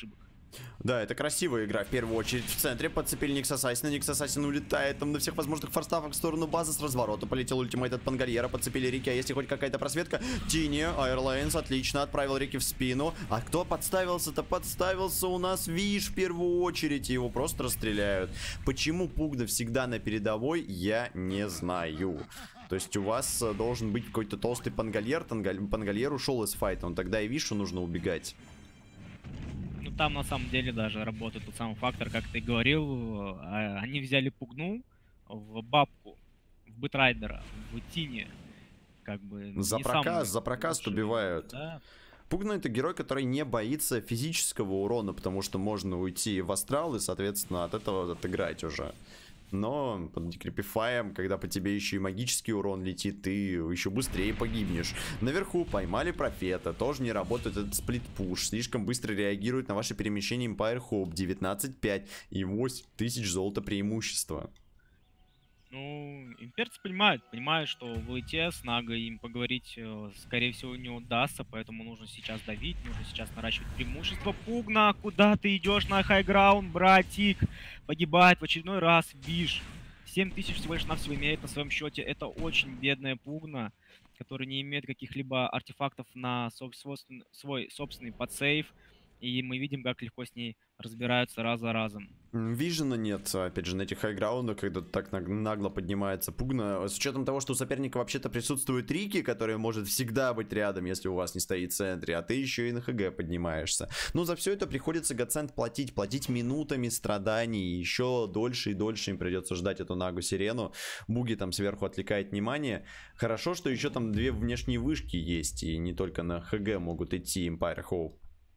Да, это красивая игра, в первую очередь в центре подцепили Никс Ассасина, Никс Ассасин улетает там на всех возможных форстафах в сторону базы, с разворота полетел ультимейт от Пангальера, подцепили Рики, а если хоть какая-то просветка, Тини, Airlines, отлично, отправил Рики в спину, а кто подставился-то? Подставился у нас Виш в первую очередь, его просто расстреляют. Почему Пугна всегда на передовой, я не знаю. То есть у вас должен быть какой-то толстый Пангальер, Пангальер ушел из файта, тогда и Вишу нужно убегать. Там на самом деле даже работает тот самый фактор, как ты говорил, они взяли Пугну в бабку, в Битрайдера, в Тине, как бы за прокаст убивают. Да. Пугна это герой, который не боится физического урона, потому что можно уйти в астрал и, соответственно, от этого отыграть уже. Но под декрепифаем, когда по тебе еще и магический урон летит, ты еще быстрее погибнешь. Наверху поймали профета, тоже не работает этот сплит-пуш, слишком быстро реагирует на ваше перемещение Empire Hope, 19-5 и 8000 золота преимущества. Ну, имперцы понимают, что в лейте с Нагой им поговорить, скорее всего, не удастся, поэтому нужно сейчас давить, нужно сейчас наращивать преимущество. Пугна, куда ты идешь на хайграунд, братик? Погибает в очередной раз Виш. 7000 всего лишь навсего имеет на своем счете. Это очень бедная Пугна, которая не имеет каких-либо артефактов на свой собственный подсейв. И мы видим, как легко с ней разбираются раз за разом. Вижена нет, опять же, на этих хайграундах, когда так нагло поднимается Пугна. С учетом того, что у соперника вообще-то присутствует Рики, который может всегда быть рядом, если у вас не стоит в центре, а ты еще и на ХГ поднимаешься. Но за все это приходится Гоцент платить минутами страданий. Еще дольше и дольше им придется ждать эту Нагу Сирену. Буги там сверху отвлекает внимание. Хорошо, что еще там две внешние вышки есть, и не только на ХГ могут идти Empire Hope.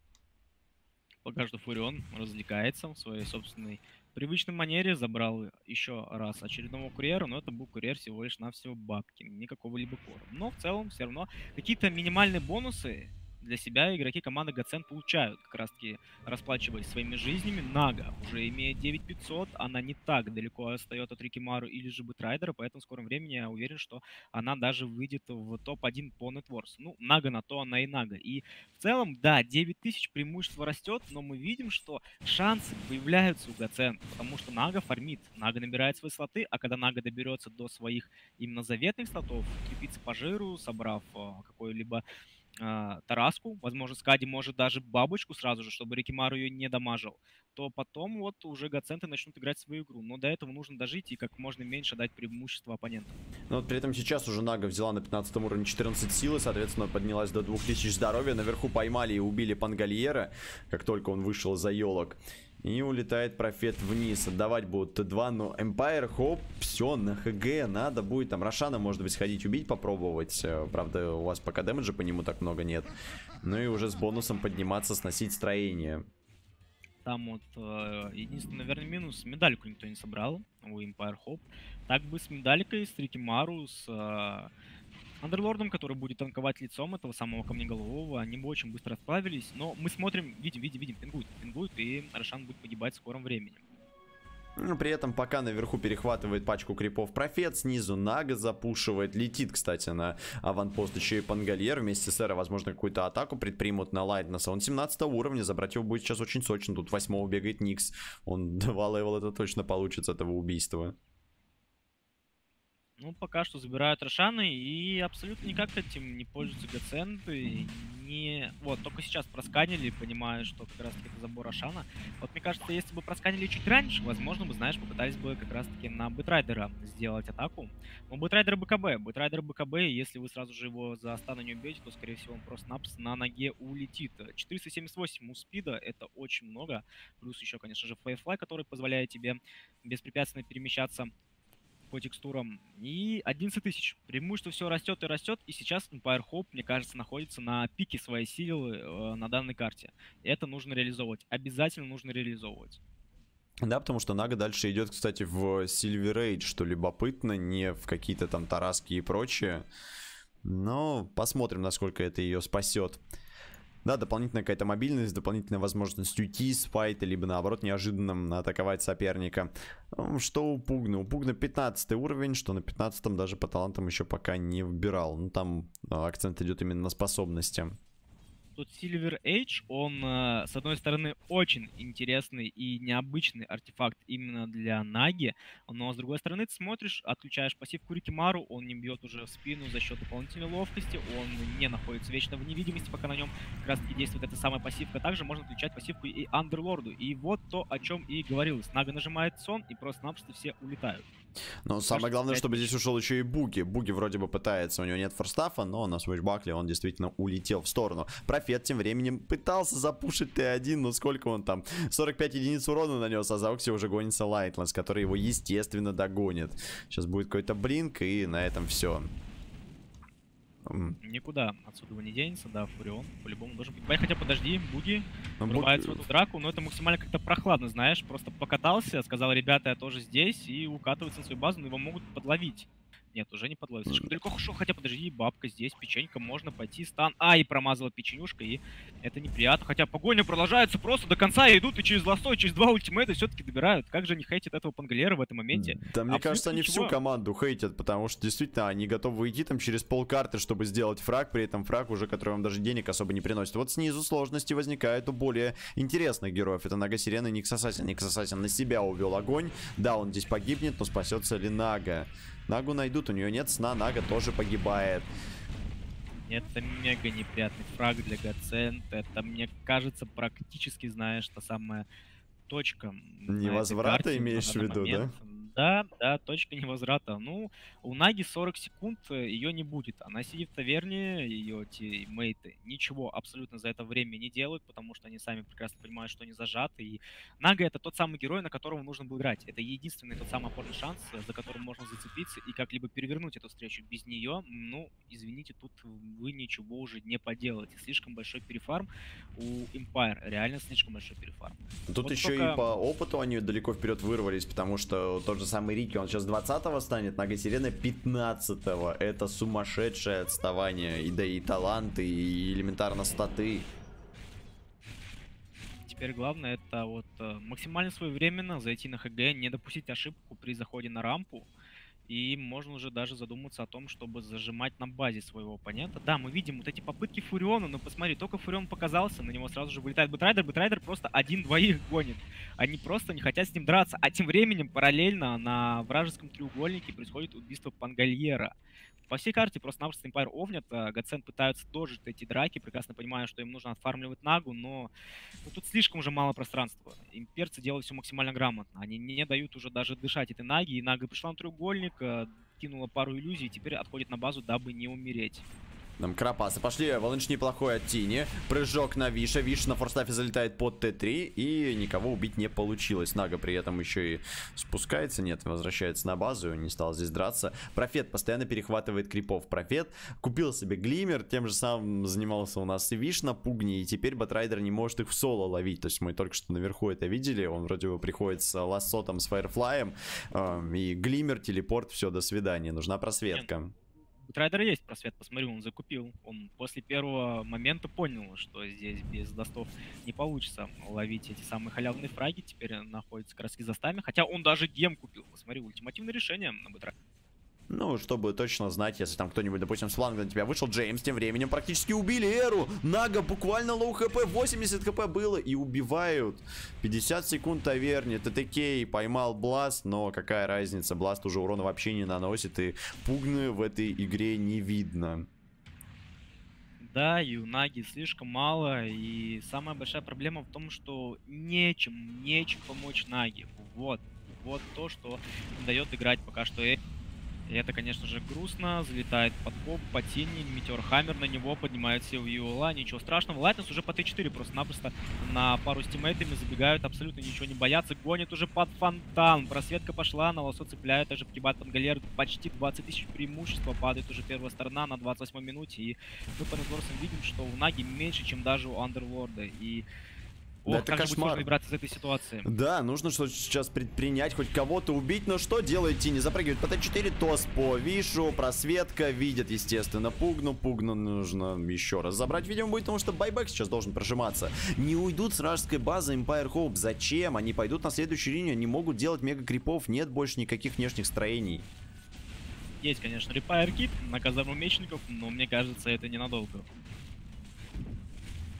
Пока что Фурион развлекается в своей собственной привычной манере, забрал еще раз очередного курьера, но это был курьер всего лишь навсего бабки, никакого либо кора. Но в целом все равно какие-то минимальные бонусы для себя игроки команды Гоцент получают, как раз таки расплачиваясь своими жизнями. Нага уже имеет 9500, она не так далеко отстает от Рикимару или же Битрайдера, поэтому в скором времени я уверен, что она даже выйдет в топ-1 по Networks. Ну, Нага на то она и Нага. И в целом, да, 9000 преимущество растет, но мы видим, что шансы появляются у Гоцент, потому что Нага фармит, Нага набирает свои слоты, а когда Нага доберется до своих именно заветных слотов, крепится по жиру, собрав какой-либо Тараску, возможно, Скади может даже бабочку сразу же, чтобы Рикимару ее не дамажил, то потом вот уже Гоценты начнут играть свою игру. Но до этого нужно дожить и как можно меньше дать преимущество оппоненту. Но вот при этом сейчас уже Нага взяла на 15 уровне 14 силы, соответственно, поднялась до 2000 здоровья. Наверху поймали и убили Пангальера, как только он вышел из-за елок. И улетает профет вниз. Отдавать будут Т2, но Empire Hope, все, на ХГ надо будет. Там Рошана, может быть, сходить убить, попробовать. Правда, у вас пока дэмэджа по нему так много нет. Ну и уже с бонусом подниматься, сносить строение. Там вот единственный, наверное, минус, медальку никто не собрал у Empire Hope. Так бы с медалькой, с Рикимару, с Андерлордом, который будет танковать лицом этого самого камнеголового, они бы очень быстро справились. Но мы смотрим, видим, пингует, и Рошан будет погибать в скором времени. При этом пока наверху перехватывает пачку крипов профет, снизу Нага запушивает, летит, кстати, на аванпост еще и Пангальер. Вместе с Эро, возможно, какую-то атаку предпримут на Лайтнеса. Он 17 уровня, забрать его будет сейчас очень сочно. Тут 8-го бегает Никс. Он 2 левел это точно получит с этого убийства. Ну, пока что забирают Рошаны, и абсолютно никак этим не пользуются Гоценты. Вот, только сейчас просканили, понимая, что как раз-таки это забор Рошана. Вот, мне кажется, если бы просканили чуть раньше, возможно бы, знаешь, попытались бы как раз-таки на Битрайдера сделать атаку. Но Битрайдер БКБ, если вы сразу же его за стану не убьете, то, скорее всего, он просто-напросто на ноге улетит. 478 у спида, это очень много. Плюс еще, конечно же, Firefly, который позволяет тебе беспрепятственно перемещаться по текстурам. И 11 тысяч. Преимущество все растет и растет. И сейчас Empire Hope, мне кажется, находится на пике своей силы на данной карте. И это нужно реализовывать. Обязательно нужно реализовывать. Да, потому что Нага дальше идет, кстати, в Silver Age, что любопытно, не в какие-то там тараски и прочее. Но посмотрим, насколько это ее спасет. Да, дополнительная какая-то мобильность, дополнительная возможность уйти с файта, либо наоборот неожиданно атаковать соперника. Что у Пугна? У Пугна 15 уровень, что на 15 даже по талантам еще пока не вбирал. Ну там акцент идет именно на способности. тот Silver Age, он, с одной стороны, очень интересный и необычный артефакт именно для Наги, но с другой стороны, ты смотришь, отключаешь пассивку Рикимару, он не бьет уже в спину за счет дополнительной ловкости, он не находится вечно в невидимости, пока на нем как раз таки действует эта самая пассивка. Также можно отключать пассивку и Андерлорду. И вот то, о чем и говорилось. Нага нажимает сон, и просто-напросто все улетают. Но самое главное, чтобы здесь ушел еще и Буги. Буги вроде бы пытается, у него нет форстафа, но на свитчбакле он действительно улетел в сторону. Профет тем временем пытался запушить Т1, но сколько он там? 45 единиц урона нанес, а за Окси уже гонится Лайтланс, который его естественно догонит. Сейчас будет какой-то блинк, и на этом все. Никуда отсюда его не денется, да, Фурион по-любому должен быть. Хотя подожди, Буги врубается в эту драку, но это максимально как-то прохладно, знаешь, просто покатался, сказал, ребята, я тоже здесь, и укатывается на свою базу, но его могут подловить. Нет, уже не подловит. Слишком далеко ушел, хотя подожди, бабка здесь, печенька, можно пойти, стан. И промазала печенюшка, и это неприятно. Хотя погоня продолжается просто до конца, и идут и через лосо, и через два ультимейта все-таки добирают. Как же они хейтят этого Пангалера в этом моменте? Да, мне кажется, они ничего. всю команду хейтят, потому что действительно они готовы идти там через полкарты, чтобы сделать фраг, при этом фраг уже, который вам даже денег особо не приносит. Вот снизу сложности возникают у более интересных героев. Это Нага Сирена и Никс Ассасин. Никс Ассасин на себя увел огонь. Да, он здесь погибнет, но спасется ли Нага? Нагу найдут, у нее нет сна, Нага тоже погибает. Это мега неприятный фраг для Гацент. Это, мне кажется, практически, знаешь, та самая точка. Невозврата имеешь в виду, да? Да, точка невозврата. Ну, у Наги 40 секунд, ее не будет. Она сидит в таверне, ее тиммейты ничего абсолютно за это время не делают, потому что они сами прекрасно понимают, что они зажаты. И Нага — это тот самый герой, на которого нужно было играть. Это единственный тот самый опорный шанс, за которым можно зацепиться и как-либо перевернуть эту встречу. Без нее, ну, извините, тут вы ничего уже не поделаете. Слишком большой перефарм у Empire. Реально слишком большой перефарм. Тут вот еще только... и по опыту они далеко вперед вырвались, потому что тот же самый Рики, он сейчас 20-го станет, Нага Сирена 15-го. Это сумасшедшее отставание. И да и таланты, и элементарно статы. Теперь главное это вот максимально своевременно зайти на ХГ, не допустить ошибку при заходе на рампу. И можно уже даже задуматься о том, чтобы зажимать на базе своего оппонента. Да, мы видим вот эти попытки Фуриона, но посмотри, только Фурион показался, на него сразу же вылетает Бэтрайдер. Бэтрайдер просто один-двоих гонит. Они просто не хотят с ним драться. А тем временем параллельно на вражеском треугольнике происходит убийство Пангальера. По всей карте просто-напросто Empire овнят, Гацент пытаются дожить эти драки, прекрасно понимая, что им нужно отфармливать Нагу, но тут слишком уже мало пространства. Имперцы делают все максимально грамотно. Они не дают уже даже дышать этой Наги, и Нага пришла на треугольник, кинула пару иллюзий, и теперь отходит на базу, дабы не умереть. Нам крапасы пошли, Валанш неплохой от Тини. Прыжок на Виша, Виш на форстафе залетает под Т3, и никого убить не получилось. Нага при этом еще и спускается, нет, возвращается на базу, не стал здесь драться. Профет постоянно перехватывает крипов. Профет купил себе Глиммер, тем же самым занимался у нас и Виш на пугне, и теперь Бэтрайдер не может их в соло ловить. То есть мы только что наверху это видели, он вроде бы приходит с лассотом, с Фаерфлаем, и Глиммер, телепорт, все, до свидания, нужна просветка. У Трайдера есть просвет, посмотри, он закупил. Он после первого момента понял, что здесь без достов не получится ловить эти самые халявные фраги. Теперь находится как раз за стами. Хотя он даже гем купил. Посмотри, ультимативное решение на Бэтрайдере. Ну, чтобы точно знать, если там кто-нибудь, допустим, с фланга на тебя вышел, Джеймс тем временем практически убили Эру. Нага буквально лоу хп, 80 хп было и убивают. 50 секунд таверни, ТТК поймал Бласт, но какая разница, Бласт уже урона вообще не наносит, и пугны в этой игре не видно. Да, и у Наги слишком мало, и самая большая проблема в том, что нечем помочь Наги. Вот то, что дает играть пока что. И это, конечно же, грустно. Залетает подкоп по тени, Метеор Хаммер на него, поднимается в Юла. Ничего страшного. Лайтнес уже по Т4 просто-напросто на пару с тиммейтами забегают, абсолютно ничего не боятся. Гонит уже под фонтан. Просветка пошла, на лосо цепляет, даже погибает Пангалер. Почти 20 тысяч преимущества. Падает уже первая сторона на 28-й минуте. И мы по разборам видим, что у Наги меньше, чем даже у Андерлорда. И да, это кошмар. Выбраться из этой ситуации. Да, нужно что-то сейчас предпринять, хоть кого-то убить, но что делает Тини? Запрыгивает по Т4, тос по Вишу, просветка, видит, естественно, пугну нужно еще раз забрать, видимо, будет, потому что байбек сейчас должен прожиматься. Не уйдут с вражеской базы Empire Hope, зачем? Они пойдут на следующую линию, они могут делать мега-крипов, нет больше никаких внешних строений. Есть, конечно, Repair Kit на казарму мечников, но мне кажется, это ненадолго.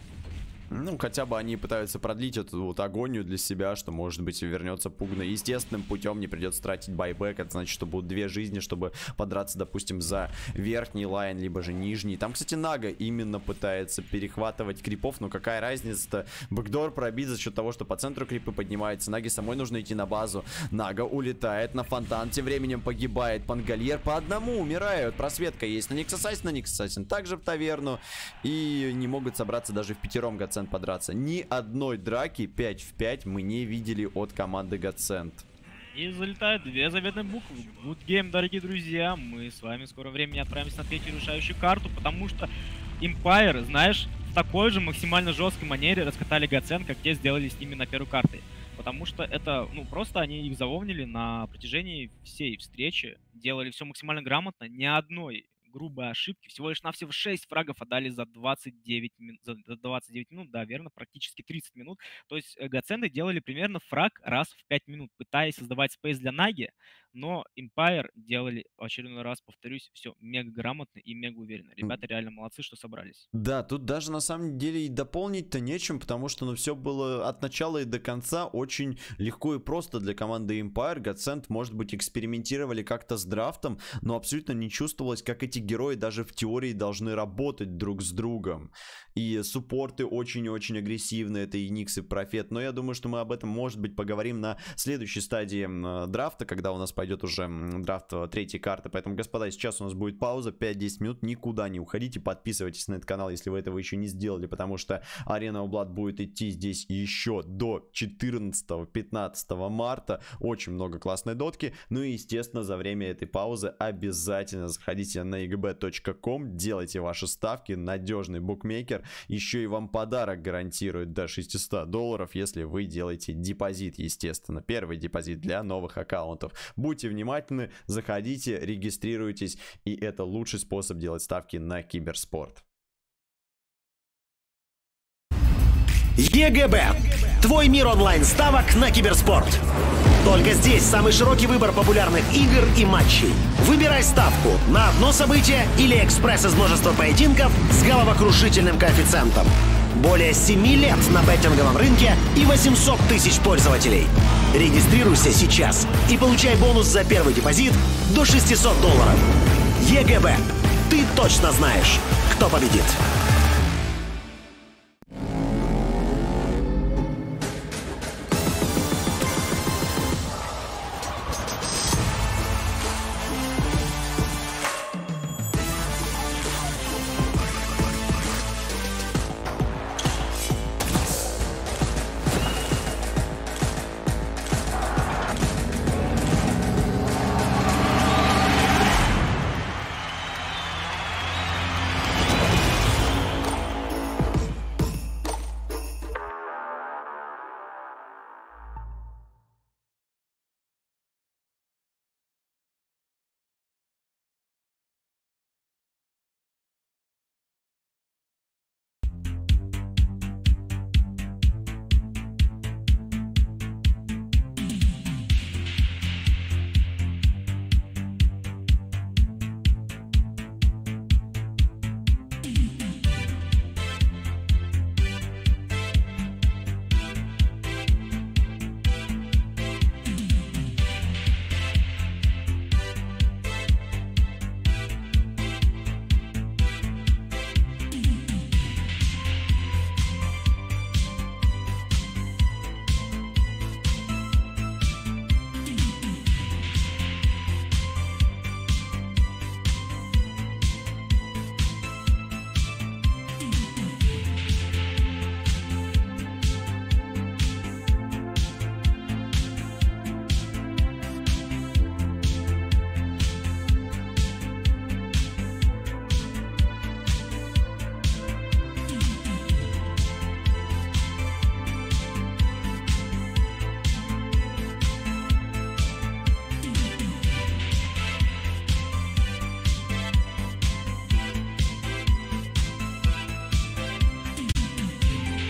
Ну, хотя бы они пытаются продлить эту вот агонию для себя, что, может быть, вернется Пугна естественным путем, не придется тратить байбек. Это значит, что будут 2 жизни, чтобы подраться, допустим, за верхний лайн, либо же нижний. Там, кстати, Нага именно пытается перехватывать крипов, но какая разница-то? Бэкдор пробит за счет того, что по центру крипы поднимается. Наге самой нужно идти на базу. Нага улетает на фонтан, тем временем погибает Пангальер. По одному умирают. Просветка есть на Никс Ассасин, также в таверну. И не могут собраться даже в пятером Godsend подраться. Ни одной драки 5 в 5 мы не видели от команды Godsend. И залетают 2 заветные буквы. Good game, дорогие друзья. Мы с вами в скором времени отправимся на 3-ю решающую карту, потому что Empire, знаешь, в такой же максимально жесткой манере раскатали Godsend, как те сделали с ними на первой карте. Потому что это, ну, просто они их завовнили на протяжении всей встречи, делали все максимально грамотно, ни одной грубой ошибки, всего лишь навсего 6 фрагов отдали за 29 минут, да, верно, практически 30 минут. То есть Godsend делали примерно фраг раз в 5 минут, пытаясь создавать спейс для Наги, но Empire делали в очередной раз, повторюсь, все мега грамотно и мега уверенно. Ребята реально молодцы, что собрались. Да, тут даже на самом деле и дополнить-то нечем, потому что, ну, все было от начала и до конца очень легко и просто для команды Empire. Godsend, может быть, экспериментировали как-то с драфтом, но абсолютно не чувствовалось, как эти герои даже в теории должны работать друг с другом. И суппорты очень-очень агрессивные, это и Никс, и Профет. Но я думаю, что мы об этом, может быть, поговорим на следующей стадии драфта, когда у нас пойдет уже драфт 3-й карты. Поэтому, господа, сейчас у нас будет пауза 5-10 минут, никуда не уходите, подписывайтесь на этот канал, если вы этого еще не сделали, потому что Arena of Blood будет идти здесь еще до 14-15 марта. Очень много классной дотки. Ну и, естественно, за время этой паузы обязательно заходите на egb.com, делайте ваши ставки, надежный букмекер. Еще и вам подарок гарантирует до $600, если вы делаете депозит, естественно. Первый депозит для новых аккаунтов. Будьте внимательны, заходите, регистрируйтесь, и это лучший способ делать ставки на киберспорт. ЕГБ. Твой мир онлайн-ставок на киберспорт. Только здесь самый широкий выбор популярных игр и матчей. Выбирай ставку на одно событие или экспресс из множества поединков с головокрушительным коэффициентом. Более 7 лет на беттинговом рынке и 800 тысяч пользователей. Регистрируйся сейчас и получай бонус за первый депозит до $600. ЕГБ. Ты точно знаешь, кто победит.